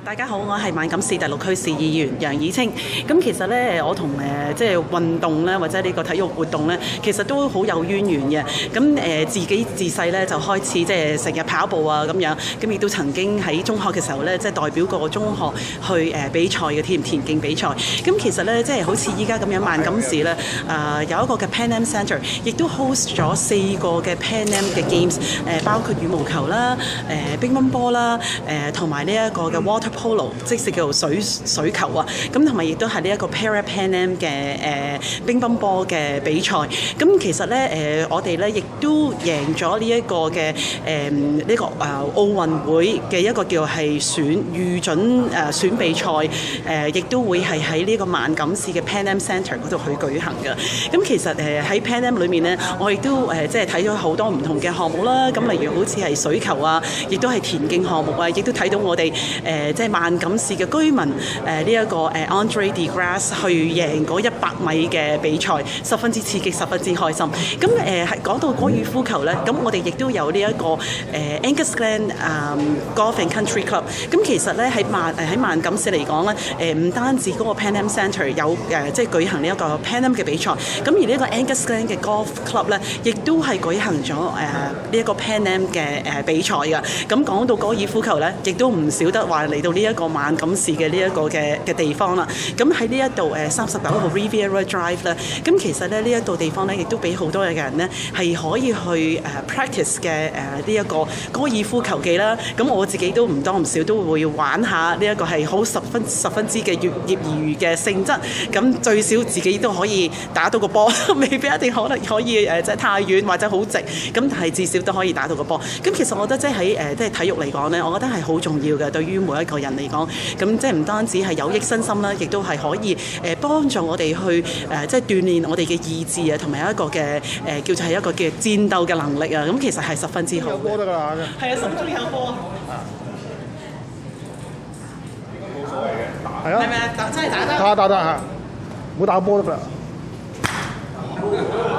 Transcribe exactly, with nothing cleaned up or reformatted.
大家好，我係萬錦市第六區市議員楊以清。咁其實咧，我同誒即係運動咧，或者呢個體育活動咧，其實都好有淵源嘅。咁誒、呃、自己自細咧就開始即係成日跑步啊咁樣，咁亦都曾經喺中學嘅時候咧，即係代表過中學去誒、呃、比賽嘅田田徑比賽。咁其實咧，即係好似依家咁樣，萬錦市咧啊、呃、有一個嘅 Pan Am Centre， 亦都 host 咗四個嘅 Pan Am 嘅 Games， 誒、呃、包括羽毛球啦、誒、呃、乒乓波啦、誒同埋呢一個嘅 Water Polo， 即係叫做水水球啊，咁同埋亦都係呢一個 Para Pan Am 嘅誒、呃、乒乓波嘅比賽。咁其實咧誒、呃，我哋咧亦都贏咗呢一個嘅誒呢個誒、呃、奧運會嘅一個叫係選預準誒、呃、選比賽誒，亦、呃、都會係喺呢個萬錦市嘅 Pan Am Centre 嗰度去舉行嘅。咁其實誒喺、呃、Pan Am 裏面咧，我亦都誒、呃、即係睇咗好多唔同嘅項目啦。咁例如好似係水球啊，亦都係田徑項目啊，亦都睇到我哋誒、呃、即係萬錦市嘅居民誒呢一個誒 Andre De Grasse 去贏嗰一百米嘅比賽，十分之刺激，十分之開心。咁誒係講到高爾夫球咧，咁我哋亦都有呢、這、一個誒、呃、Angus Glen、um, Golf and Country Club。咁其實咧喺萬誒喺萬錦市嚟講咧，誒唔單止嗰個 Pan Am Centre 有誒、呃、即係舉行呢一個 Pan Am 嘅比賽，咁而呢個 Angus Glen 嘅 Golf Club 咧，亦都係舉行咗誒呢一個 Pan Am 嘅誒比賽㗎。咁講到高爾夫球咧，亦都唔少得話嚟到呢一個萬錦市嘅呢一個嘅嘅地方啦。咁喺呢一度誒三十九號 Riviera Drive 咧，咁其實咧呢一度地方咧，亦都俾好多嘅人咧係可以去誒 practice 嘅誒呢一個高爾夫球技啦。咁我自己都唔多唔少都會玩下呢一個係好十分十分之嘅業業餘嘅性質。咁最少自己都可以打到個波，未必一定可能可以誒即係太遠或者好直。咁但係至少都可以打到個波。咁其實我覺得即係喺誒即係體育嚟講咧，我覺得係好重要嘅，對於每一個人嚟講。咁即係唔單止係有益身心啦，亦都係可以誒幫助我哋去誒即係鍛鍊我哋嘅意志啊，同埋一個嘅誒叫做係一個嘅戰鬥嘅能力啊。咁其實係十分之好。有波得㗎啦，係啊，十分鐘有波。冇所謂嘅，係啊，係咪啊？打真係打得。打打得嚇，冇打波得㗎啦。